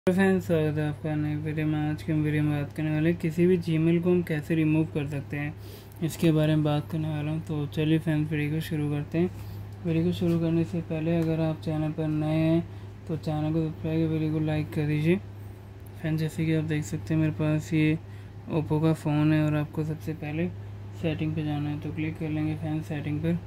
तो फ्रेंड्स, स्वागत है आपका नई वीडियो में। आज की वीडियो में बात करने वाले हैं किसी भी जीमेल को हम कैसे रिमूव कर सकते हैं, इसके बारे में बात करने वाला हूं। तो चलिए फ्रेंड्स, वीडियो को शुरू करते हैं। वीडियो को शुरू करने से पहले अगर आप चैनल पर नए हैं तो चैनल को सब्सक्राइब, वीडियो को लाइक कर दीजिए। फ्रेंड्स, जैसे कि आप देख सकते हैं मेरे पास ये ओप्पो का फ़ोन है और आपको सबसे पहले सेटिंग पे जाना है। तो क्लिक कर लेंगे फ्रेंड्स सेटिंग पर।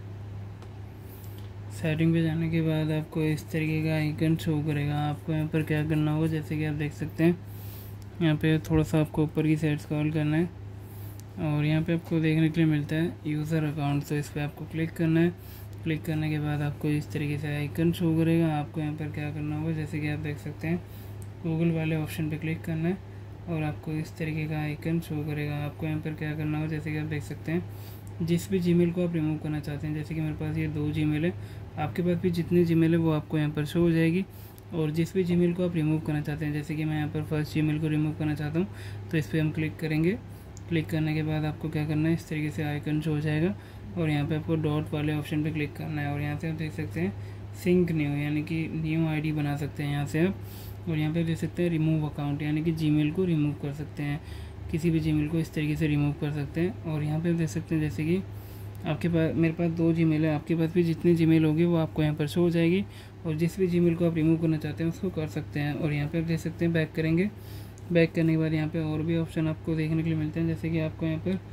सेटिंग पे जाने के बाद आपको इस तरीके का आइकन शो करेगा। आपको यहाँ पर क्या करना होगा, जैसे कि आप देख सकते हैं यहाँ पे थोड़ा सा आपको ऊपर की साइड स्क्रॉल करना है और यहाँ पे आपको देखने के लिए मिलता है यूज़र अकाउंट। तो इस पर आपको क्लिक करना है। क्लिक करने के बाद आपको इस तरीके से आइकन शो करेगा। आपको यहाँ पर क्या करना होगा, जैसे कि आप देख सकते हैं गूगल वाले ऑप्शन पर क्लिक करना है और आपको इस तरीके का आइकन शो करेगा। आपको यहाँ पर क्या करना होगा, जैसे कि आप देख सकते हैं जिस भी जीमेल को आप रिमूव करना चाहते हैं, जैसे कि मेरे पास ये 2 जीमेल है, आपके पास भी जितने जीमेल है वो आपको यहाँ पर शो हो जाएगी। और जिस भी जीमेल को आप रिमूव करना चाहते हैं, जैसे कि मैं यहाँ पर फर्स्ट जीमेल को रिमूव करना चाहता हूँ, तो इस पर हम क्लिक करेंगे। क्लिक करने के बाद आपको क्या करना है, इस तरीके से आइकन शो हो जाएगा और यहाँ पे आपको डॉट वाले ऑप्शन पे क्लिक करना है और यहाँ से आप देख सकते हैं सिंक न्यू, यानी कि न्यू आईडी बना सकते हैं यहाँ से आप। और यहाँ पे देख सकते हैं रिमूव अकाउंट, यानी कि जीमेल को रिमूव कर सकते हैं, किसी भी जीमेल को इस तरीके से रिमूव कर सकते हैं। और यहाँ पे देख सकते हैं जैसे कि आपके पास, मेरे पास 2 जीमेल है, आपके पास भी जितनी जीमेल होगी वो आपको यहाँ पर शो हो जाएगी और जिस भी जीमेल को आप रिमूव करना चाहते हैं उसको कर सकते हैं। और यहाँ पे आप देख सकते हैं बैक करेंगे। बैक करने के बाद यहाँ पे और भी ऑप्शन आपको देखने के लिए मिलते हैं, जैसे कि आपको यहाँ पर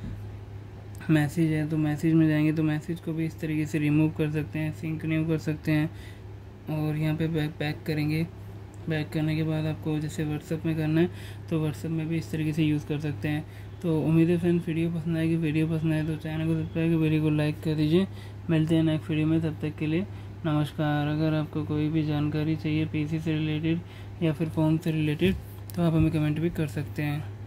मैसेज है तो मैसेज में जाएंगे तो मैसेज को भी इस तरीके से रिमूव कर सकते हैं, सिंक न्यू कर सकते हैं। और यहाँ पे बैक करेंगे। बैक करने के बाद आपको जैसे व्हाट्सएप में करना है तो व्हाट्सएप में भी इस तरीके से यूज़ कर सकते हैं। तो उम्मीद है फ्रेंड्स वीडियो पसंद आएगी। वीडियो पसंद आए तो चैनल को सब्सक्राइब, वीडियो को लाइक कर दीजिए। मिलते हैं नेक्स्ट वीडियो में, तब तक के लिए नमस्कार। अगर आपको कोई भी जानकारी चाहिए पीसी से रिलेटेड या फिर फ़ोन से रिलेटेड तो आप हमें कमेंट भी कर सकते हैं।